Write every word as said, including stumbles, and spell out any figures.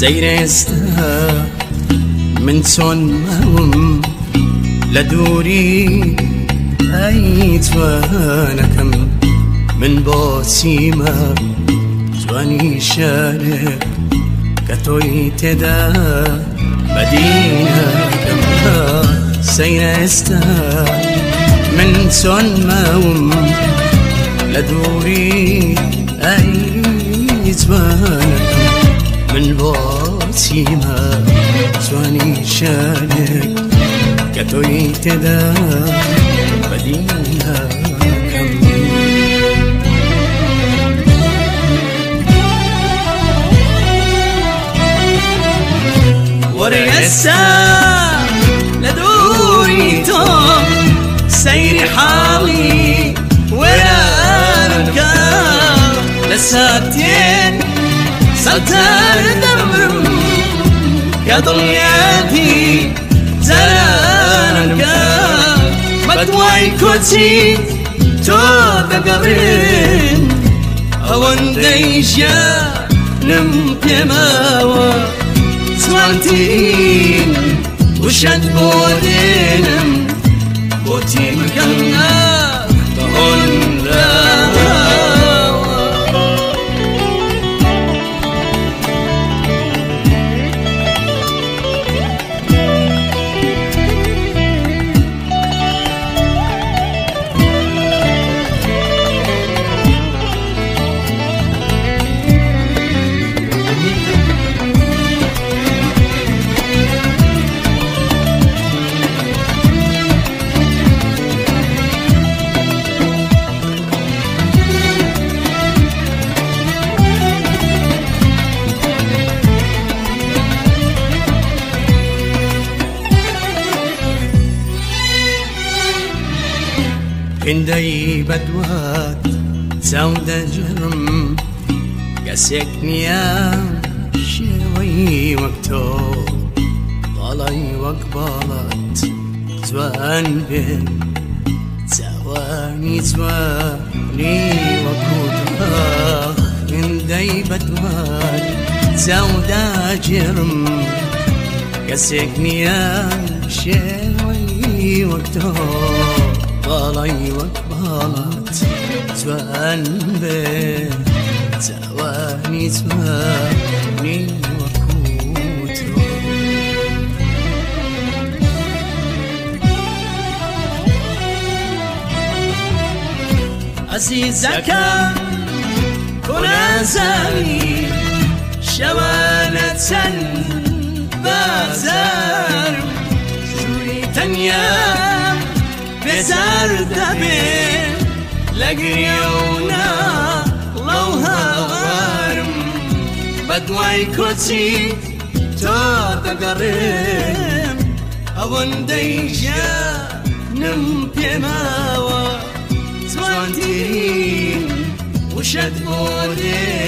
سيرستا من سون ماوم لدوري أي توانكم من بوسيما تواني شارك كتوي تدا مدينة كمها سيرستا من سون ماوم لدوري أي توانكم من بوسيما تواني شارك كتوي تدا بديها كم وريسا لدوري توم سيري حالي ورانك لساتين سلطان دمرم كضلياتي زرانك بدواي كوتي تو دقرين هون ديشا نم بيماوا سوانتين وشد بودينم بوتي مكنا بهون لا هندي بدوات سودة جرم قسكني يا شوي وقتو طالي وقبالت زوان بين زواني زواني وقودها هندي بدوات سودة جرم قسكني يا شوي وقتو طالي وقبالت زوان بين زواني زواني وكوتو عزيزك كنا زاني شوانة بازار شوري تنيا بزار دبي لقريونا لوها غارم بدواي كوتي تو تقرم أون ديشا نم بيماوا سوانتين وشد بودي